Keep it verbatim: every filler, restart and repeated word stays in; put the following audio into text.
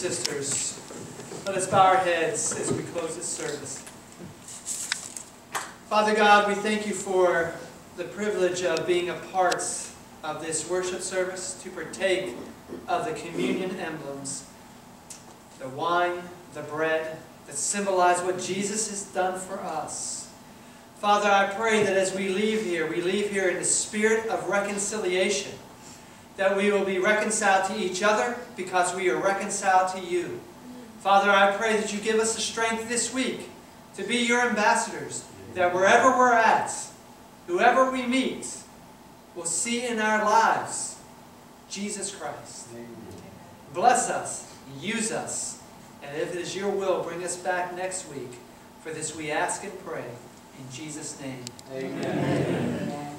sisters, let us bow our heads as we close this service. Father God, we thank you for the privilege of being a part of this worship service, to partake of the communion emblems, the wine, the bread, that symbolize what Jesus has done for us. Father, I pray that as we leave here, we leave here in the spirit of reconciliation, that we will be reconciled to each other because we are reconciled to you. Father, I pray that you give us the strength this week to be your ambassadors, that wherever we're at, whoever we meet, will see in our lives Jesus Christ. Bless us, use us, and if it is your will, bring us back next week. For this we ask and pray in Jesus' name. Amen. Amen.